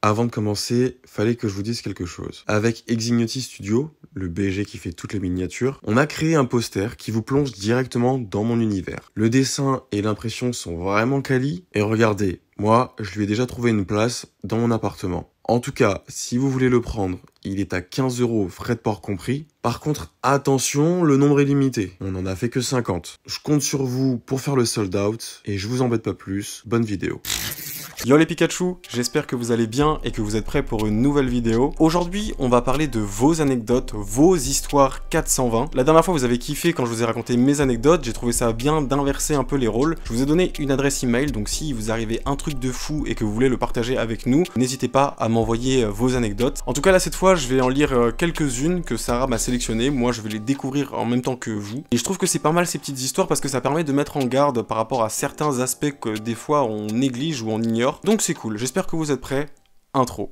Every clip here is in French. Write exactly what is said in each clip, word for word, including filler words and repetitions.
Avant de commencer, fallait que je vous dise quelque chose. Avec Exignotis Studio, le B G qui fait toutes les miniatures, on a créé un poster qui vous plonge directement dans mon univers. Le dessin et l'impression sont vraiment quali, et regardez, moi, je lui ai déjà trouvé une place dans mon appartement. En tout cas, si vous voulez le prendre, il est à quinze euros, frais de port compris. Par contre, attention, le nombre est limité. On n'en a fait que cinquante. Je compte sur vous pour faire le sold out, et je vous embête pas plus. Bonne vidéo. Yo les Pikachu, j'espère que vous allez bien et que vous êtes prêts pour une nouvelle vidéo. Aujourd'hui, on va parler de vos anecdotes, vos histoires quatre cent vingt. La dernière fois, vous avez kiffé quand je vous ai raconté mes anecdotes, j'ai trouvé ça bien d'inverser un peu les rôles. Je vous ai donné une adresse email, donc si vous arrivez un truc de fou et que vous voulez le partager avec nous, n'hésitez pas à m'envoyer vos anecdotes. En tout cas, là, cette fois, je vais en lire quelques-unes que Sarah m'a sélectionnées. Moi, je vais les découvrir en même temps que vous. Et je trouve que c'est pas mal ces petites histoires parce que ça permet de mettre en garde par rapport à certains aspects que des fois on néglige ou on ignore. Donc c'est cool, j'espère que vous êtes prêts. Intro.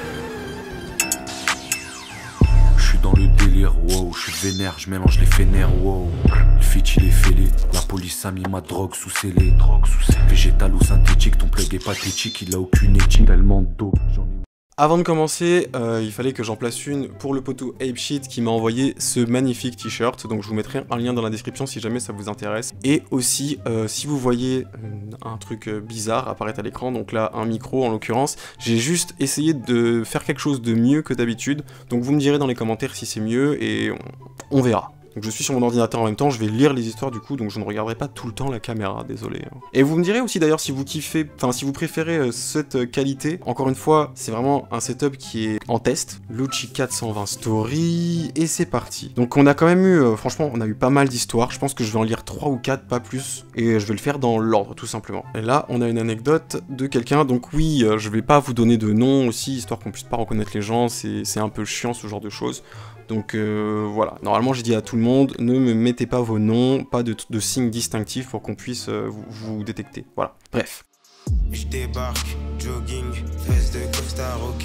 Je suis dans le délire, wow, je suis vénère, je mélange les fénères, wow. Le fit il est fêlé, la police a mis ma drogue sous scellé. Végétal ou synthétique, ton plug est pathétique, il a aucune éthique, tellement d'eau, j'en ai... Avant de commencer, euh, il fallait que j'en place une pour le poteau Apeshit qui m'a envoyé ce magnifique t-shirt. Donc je vous mettrai un lien dans la description si jamais ça vous intéresse. Et aussi, euh, si vous voyez un truc bizarre apparaître à l'écran, donc là un micro en l'occurrence, j'ai juste essayé de faire quelque chose de mieux que d'habitude. Donc vous me direz dans les commentaires si c'est mieux et on, on verra. Donc je suis sur mon ordinateur en même temps, je vais lire les histoires du coup, donc je ne regarderai pas tout le temps la caméra, désolé. Et vous me direz aussi d'ailleurs si vous kiffez, enfin si vous préférez euh, cette qualité. Encore une fois, c'est vraiment un setup qui est en test. Lucci quatre cent vingt Story, et c'est parti. Donc on a quand même eu, euh, franchement, on a eu pas mal d'histoires. Je pense que je vais en lire trois ou quatre, pas plus. Et je vais le faire dans l'ordre, tout simplement. Et là, on a une anecdote de quelqu'un, donc oui, euh, je vais pas vous donner de nom aussi, histoire qu'on puisse pas reconnaître les gens, c'est un peu chiant ce genre de choses. Donc euh, voilà, normalement j'ai dit à tout le monde, ne me mettez pas vos noms, pas de, de signes distinctifs pour qu'on puisse euh, vous, vous détecter. Voilà, bref. Je débarque, jogging, veste de costard, ok.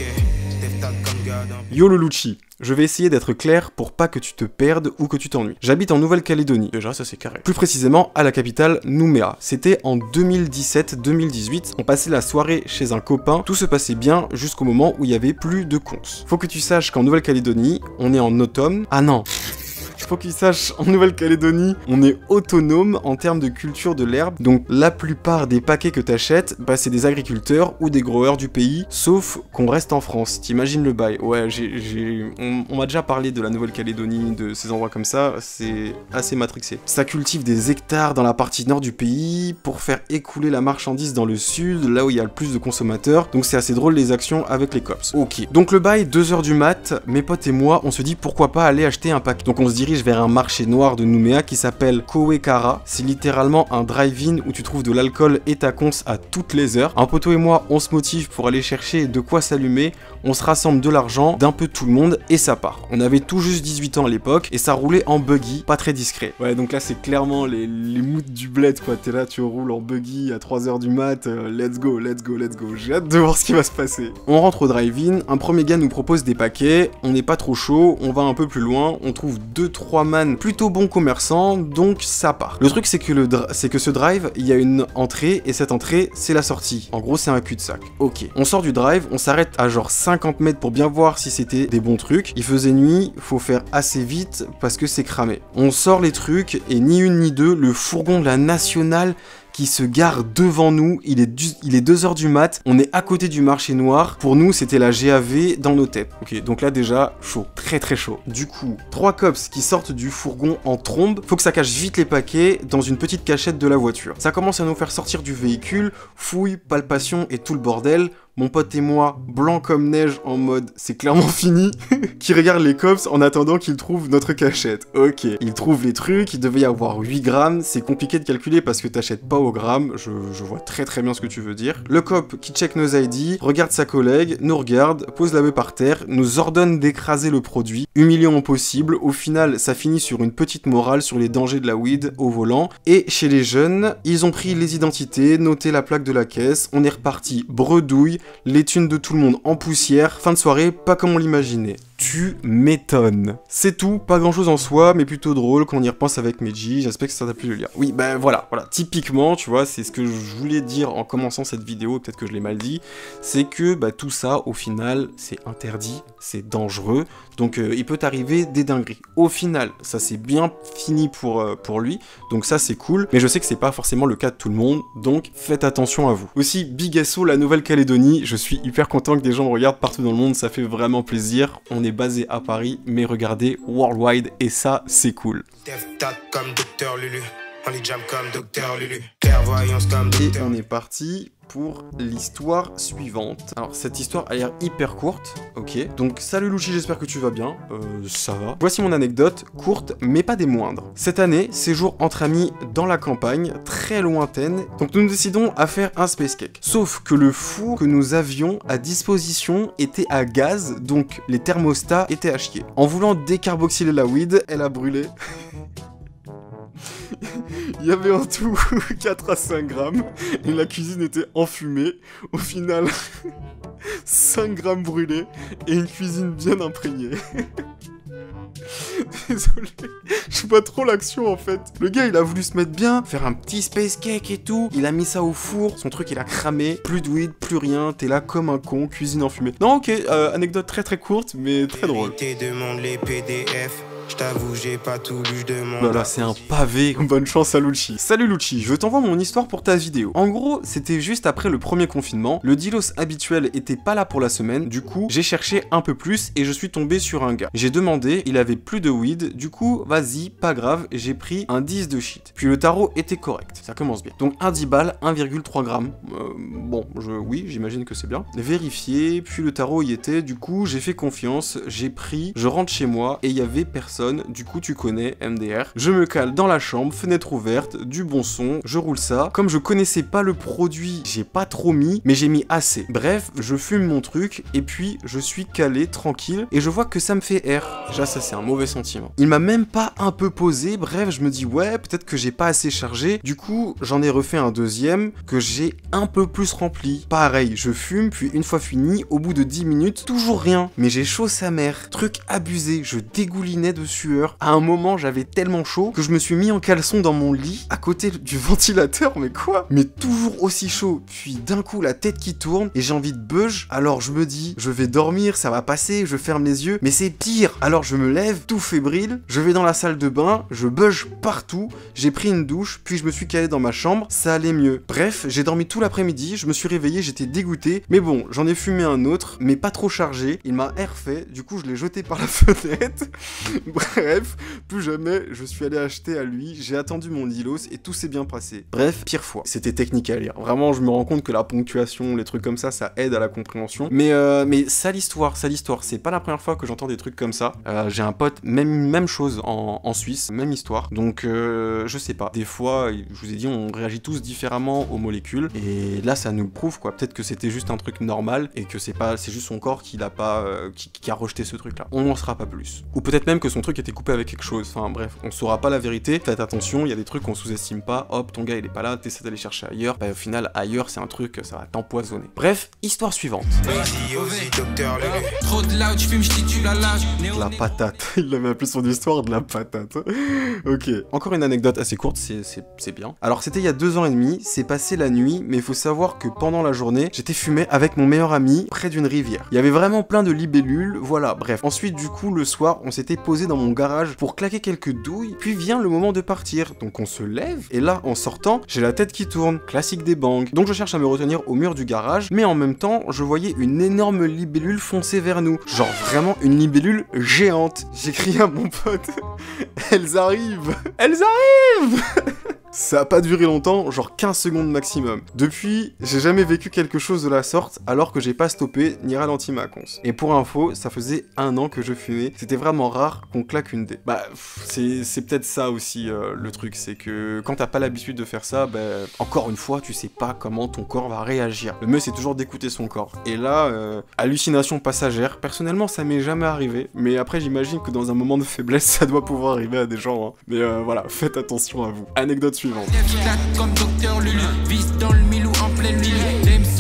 Yo le Lucci, je vais essayer d'être clair pour pas que tu te perdes ou que tu t'ennuies. J'habite en Nouvelle-Calédonie, déjà ça c'est carré. Plus précisément à la capitale Nouméa. C'était en deux mille dix-sept deux mille dix-huit, on passait la soirée chez un copain, tout se passait bien jusqu'au moment où il y avait plus de comptes. Faut que tu saches qu'en Nouvelle-Calédonie, on est en automne. Ah non. Faut qu'ils sachent, en Nouvelle-Calédonie, on est autonome en termes de culture de l'herbe. Donc la plupart des paquets que t'achètes, bah c'est des agriculteurs ou des growers du pays, sauf qu'on reste en France. T'imagines le bail? Ouais, j'ai, j'ai... on, on m'a déjà parlé de la Nouvelle-Calédonie, de ces endroits comme ça, c'est assez matrixé. Ça cultive des hectares dans la partie nord du pays pour faire écouler la marchandise dans le sud, là où il y a le plus de consommateurs. Donc c'est assez drôle les actions avec les cops. Ok. Donc le bail, deux heures du mat, mes potes et moi, on se dit pourquoi pas aller acheter un pack. Donc on se dirige vers un marché noir de Nouméa qui s'appelle Kowekara. C'est littéralement un drive-in où tu trouves de l'alcool et ta cons à toutes les heures. Un poteau et moi, on se motive pour aller chercher de quoi s'allumer. On se rassemble de l'argent d'un peu tout le monde et ça part. On avait tout juste dix-huit ans à l'époque et ça roulait en buggy, pas très discret. Ouais, donc là c'est clairement les, les moods du bled quoi. T'es là, tu roules en buggy à trois heures du mat. Euh, let's go, let's go, let's go. J'ai hâte de voir ce qui va se passer. On rentre au drive-in, un premier gars nous propose des paquets. On n'est pas trop chaud, on va un peu plus loin. On trouve deux trois man plutôt bons commerçants, donc ça part. Le truc c'est que, le c'est que ce drive, il y a une entrée et cette entrée c'est la sortie. En gros c'est un cul-de-sac. Ok. On sort du drive, on s'arrête à genre cinquante mètres pour bien voir si c'était des bons trucs. Il faisait nuit, faut faire assez vite parce que c'est cramé. On sort les trucs et ni une ni deux, le fourgon de la nationale qui se gare devant nous, il est, du, il est deux heures du mat, on est à côté du marché noir, pour nous c'était la G A V dans nos têtes. Ok, donc là déjà, chaud, très très chaud. Du coup, trois cops qui sortent du fourgon en trombe, faut que ça cache vite les paquets dans une petite cachette de la voiture. Ça commence à nous faire sortir du véhicule, fouille, palpation et tout le bordel. Mon pote et moi, blanc comme neige en mode c'est clairement fini, qui regarde les cops en attendant qu'ils trouvent notre cachette. Ok, ils trouvent les trucs, il devait y avoir huit grammes, c'est compliqué de calculer parce que t'achètes pas au gramme, je, je vois très très bien ce que tu veux dire. Le cop qui check nos I D, regarde sa collègue, nous regarde, pose la main par terre, nous ordonne d'écraser le produit, humiliant au possible, au final ça finit sur une petite morale sur les dangers de la weed au volant, et chez les jeunes, ils ont pris les identités, noté la plaque de la caisse, on est reparti bredouille, les thunes de tout le monde en poussière, fin de soirée, pas comme on l'imaginait. Tu m'étonnes. C'est tout, pas grand chose en soi, mais plutôt drôle quand on y repense avec Meiji. J'espère que ça t'a plu de le lire. Oui, ben voilà, voilà. Typiquement, tu vois, c'est ce que je voulais dire en commençant cette vidéo, peut-être que je l'ai mal dit, c'est que bah, tout ça, au final, c'est interdit, c'est dangereux, donc euh, il peut t'arriver des dingueries. Au final, ça s'est bien fini pour, euh, pour lui, donc ça c'est cool, mais je sais que c'est pas forcément le cas de tout le monde, donc faites attention à vous. Aussi, Big S O, la Nouvelle-Calédonie, je suis hyper content que des gens me regardent partout dans le monde, ça fait vraiment plaisir. On est basé à Paris, mais regardez, worldwide, et ça, c'est cool. comme Docteur Lulu, on les jam comme Docteur Lulu, clairvoyance comme Et Docteur on est parti pour l'histoire suivante. Alors cette histoire a l'air hyper courte, ok. Donc salut Lucci, j'espère que tu vas bien, euh, ça va. Voici mon anecdote, courte mais pas des moindres. Cette année, séjour entre amis dans la campagne, très lointaine, donc nous décidons à faire un space cake. Sauf que le four que nous avions à disposition était à gaz, donc les thermostats étaient à chier. En voulant décarboxyler la weed, elle a brûlé. Il y avait en tout quatre à cinq grammes et la cuisine était enfumée. Au final, cinq grammes brûlés et une cuisine bien imprégnée. Désolé, je suis pas trop l'action en fait. Le gars il a voulu se mettre bien, faire un petit space cake et tout. Il a mis ça au four, son truc il a cramé. Plus de weed, plus rien, t'es là comme un con, cuisine enfumée. Non ok, euh, anecdote très très courte mais très drôle. demande les P D F. Je t'avoue, j'ai pas tout lu, je demande. Voilà, c'est un pavé. Bonne chance à Lucci. Salut Lucci, je t'envoie mon histoire pour ta vidéo. En gros, c'était juste après le premier confinement. Le dealos habituel était pas là pour la semaine. Du coup, j'ai cherché un peu plus et je suis tombé sur un gars. J'ai demandé, il avait plus de weed. Du coup, vas-y, pas grave, j'ai pris un dix de shit. Puis le tarot était correct. Ça commence bien. Donc un dix balles, un virgule trois grammes. Euh, bon, je, oui, j'imagine que c'est bien. Vérifié, puis le tarot y était. Du coup, j'ai fait confiance, j'ai pris, je rentre chez moi et il y avait personne. Du coup tu connais M D R. Je me cale dans la chambre, fenêtre ouverte, du bon son, je roule ça. Comme je connaissais pas le produit, j'ai pas trop mis, mais j'ai mis assez. Bref, je fume mon truc et puis je suis calé, tranquille, et je vois que ça me fait air. Déjà ça c'est un mauvais sentiment. Il m'a même pas un peu posé, bref je me dis ouais peut-être que j'ai pas assez chargé. Du coup j'en ai refait un deuxième que j'ai un peu plus rempli. Pareil, je fume, puis une fois fini, au bout de dix minutes, toujours rien. Mais j'ai chaud sa mère. Truc abusé, je dégoulinais de sueur. À un moment, j'avais tellement chaud que je me suis mis en caleçon dans mon lit, à côté du ventilateur, mais quoi? Mais toujours aussi chaud. Puis d'un coup, la tête qui tourne et j'ai envie de beuge. Alors je me dis, je vais dormir, ça va passer, je ferme les yeux. Mais c'est pire. Alors je me lève, tout fébrile, je vais dans la salle de bain, je beuge partout, j'ai pris une douche, puis je me suis calé dans ma chambre, ça allait mieux. Bref, j'ai dormi tout l'après-midi, je me suis réveillé, j'étais dégoûté. Mais bon, j'en ai fumé un autre, mais pas trop chargé. Il m'a air fait, du coup je l'ai jeté par la fenêtre. Bref, plus jamais je suis allé acheter à lui, j'ai attendu mon dealos et tout s'est bien passé. Bref, pire fois. C'était technique à lire. Vraiment, je me rends compte que la ponctuation, les trucs comme ça, ça aide à la compréhension. Mais euh, mais ça l'histoire, ça l'histoire. C'est pas la première fois que j'entends des trucs comme ça. Euh, j'ai un pote, même, même chose en, en Suisse, même histoire. Donc euh, je sais pas. Des fois, je vous ai dit, on réagit tous différemment aux molécules. Et là, ça nous le prouve quoi. Peut-être que c'était juste un truc normal et que c'est pas, c'est juste son corps qui l'a pas, euh, qui, qui a rejeté ce truc-là. On n'en saura pas plus. Ou peut-être même que son truc était coupé avec quelque chose. Enfin bref, on saura pas la vérité. Faites attention, il y a des trucs qu'on sous-estime pas. Hop, ton gars il est pas là, t'essaies d'aller chercher ailleurs. Bah au final, ailleurs c'est un truc, ça va t'empoisonner. Bref, histoire suivante. Trop de loud, je fume, je titule à l'âge. La patate. Il l'avait appelé son histoire de la patate. Ok. Encore une anecdote assez courte, c'est bien. Alors c'était il y a deux ans et demi, c'est passé la nuit, mais il faut savoir que pendant la journée, j'étais fumé avec mon meilleur ami près d'une rivière. Il y avait vraiment plein de libellules, voilà, bref. Ensuite, du coup, le soir, on s'était posé dans mon garage pour claquer quelques douilles, puis vient le moment de partir. Donc on se lève, et là, en sortant, j'ai la tête qui tourne, classique des bangs. Donc je cherche à me retenir au mur du garage, mais en même temps, je voyais une énorme libellule foncer vers nous. Genre vraiment une libellule géante. J'ai crié à mon pote, elles arrivent, elles arrivent. Ça a pas duré longtemps, genre quinze secondes maximum. Depuis, j'ai jamais vécu quelque chose de la sorte, alors que j'ai pas stoppé ni ralenti ma conce. Et pour info, ça faisait un an que je fumais, c'était vraiment rare qu'on claque une dé. Bah, c'est peut-être ça aussi euh, le truc, c'est que quand t'as pas l'habitude de faire ça, bah, encore une fois, tu sais pas comment ton corps va réagir. Le mieux, c'est toujours d'écouter son corps. Et là, euh, hallucination passagère, personnellement, ça m'est jamais arrivé, mais après, j'imagine que dans un moment de faiblesse, ça doit pouvoir arriver à des gens, hein. Mais euh, voilà, faites attention à vous. Anecdote suivante. Comme Docteur Lulu, vise dans le mille ou en pleine nuit.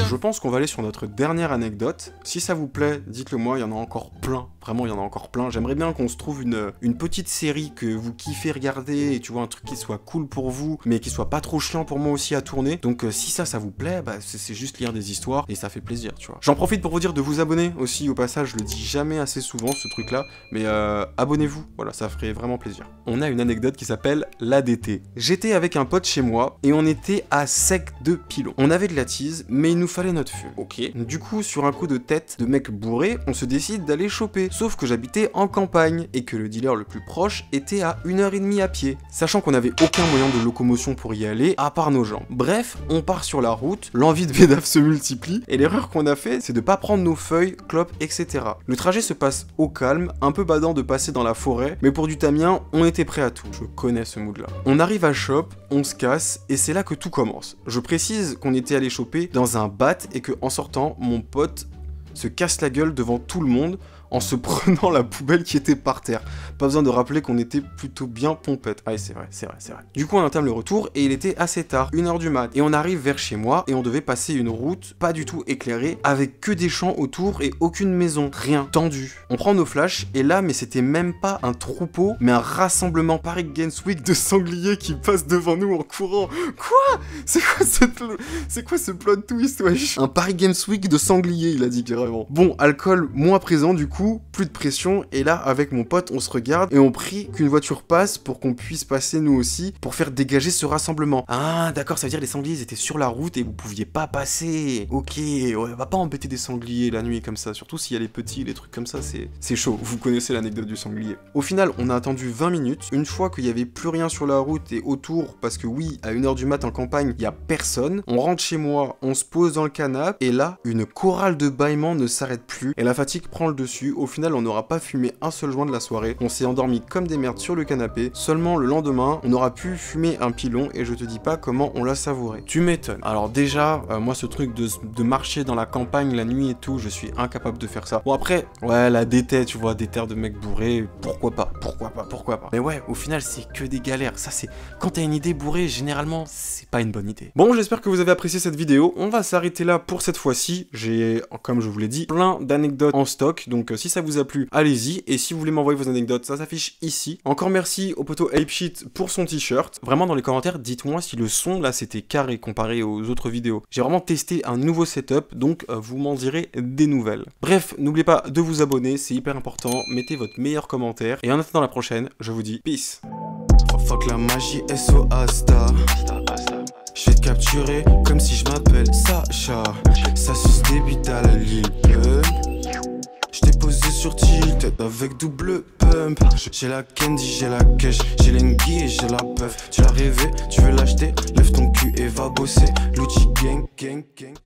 Je pense qu'on va aller sur notre dernière anecdote. Si ça vous plaît, dites-le moi, il y en a encore plein. Vraiment, il y en a encore plein. J'aimerais bien qu'on se trouve une, une petite série que vous kiffez regarder, et tu vois, un truc qui soit cool pour vous, mais qui soit pas trop chiant pour moi aussi à tourner. Donc euh, si ça, ça vous plaît, bah, c'est juste lire des histoires, et ça fait plaisir, tu vois. J'en profite pour vous dire de vous abonner aussi, au passage, je le dis jamais assez souvent, ce truc-là, mais euh, abonnez-vous, voilà, ça ferait vraiment plaisir. On a une anecdote qui s'appelle l'A D T. J'étais avec un pote chez moi, et on était à sec de pilon. On avait de la tease, mais il nous fallait notre feu. Ok. Du coup, sur un coup de tête de mec bourré, on se décide d'aller choper. Sauf que j'habitais en campagne, et que le dealer le plus proche était à une heure et demie à pied. Sachant qu'on n'avait aucun moyen de locomotion pour y aller, à part nos jambes. Bref, on part sur la route, l'envie de bédaf se multiplie, et l'erreur qu'on a fait, c'est de pas prendre nos feuilles, clopes, et cetera. Le trajet se passe au calme, un peu badant de passer dans la forêt, mais pour du Tamien, on était prêt à tout. Je connais ce mood là. On arrive à shop, on se casse, et c'est là que tout commence. Je précise qu'on était allé choper dans un bat, et que en sortant, mon pote se casse la gueule devant tout le monde, en se prenant la poubelle qui était par terre. Pas besoin de rappeler qu'on était plutôt bien pompette. Ah c'est vrai, c'est vrai, c'est vrai. Du coup on entame le retour et il était assez tard, une heure du mat. Et on arrive vers chez moi et on devait passer une route pas du tout éclairée, avec que des champs autour et aucune maison. Rien. Tendu. On prend nos flashs et là, mais c'était même pas un troupeau, mais un rassemblement Paris Games Week de sangliers qui passent devant nous en courant. Quoi? C'est quoi cette... C'est quoi ce plot twist, wesh? Un Paris Games Week de sangliers, il a dit carrément. Bon, alcool moins présent du coup, plus de pression, et là avec mon pote on se regarde et on prie qu'une voiture passe pour qu'on puisse passer nous aussi pour faire dégager ce rassemblement. Ah d'accord, ça veut dire les sangliers étaient sur la route et vous pouviez pas passer. Ok, ouais, on va pas embêter des sangliers la nuit comme ça, surtout s'il y a les petits, les trucs comme ça, c'est c'est chaud. Vous connaissez l'anecdote du sanglier. Au final on a attendu vingt minutes, une fois qu'il y avait plus rien sur la route et autour, parce que oui, à une heure du mat en campagne, il y a personne. On rentre chez moi, on se pose dans le canapé et là, une chorale de bâillements ne s'arrête plus et la fatigue prend le dessus. Au final, on n'aura pas fumé un seul joint de la soirée. On s'est endormi comme des merdes sur le canapé. Seulement le lendemain, on aura pu fumer un pilon et je te dis pas comment on l'a savouré. Tu m'étonnes. Alors déjà, euh, moi ce truc de, de marcher dans la campagne la nuit et tout, je suis incapable de faire ça. Bon après, ouais, la détête, tu vois, des terres de mecs bourrés, pourquoi pas, pourquoi pas, pourquoi pas. Mais ouais, au final, c'est que des galères. Ça c'est, quand t'as une idée bourrée, généralement, c'est pas une bonne idée. Bon, j'espère que vous avez apprécié cette vidéo. On va s'arrêter là pour cette fois-ci. J'ai, comme je vous l'ai dit, plein d'anecdotes en stock. Donc si ça vous a plu, allez-y. Et si vous voulez m'envoyer vos anecdotes, ça s'affiche ici. Encore merci au poteau Apeshit pour son t-shirt. Vraiment dans les commentaires, dites-moi si le son là c'était carré comparé aux autres vidéos. J'ai vraiment testé un nouveau setup, donc euh, vous m'en direz des nouvelles. Bref, n'oubliez pas de vous abonner, c'est hyper important. Mettez votre meilleur commentaire. Et en attendant la prochaine, je vous dis peace. Oh fuck la magie, S O Asta. Je vais te capturer comme si je m'appelle Sacha. Ça suce des bites à la Lil Pump. J't'ai posé sur tilt avec double pump. J'ai la candy, j'ai la cash, j'ai l'engie et j'ai la puff. Tu l'as rêvé, tu veux l'acheter, lève ton cul et va bosser. Lucci gang, gang, gang.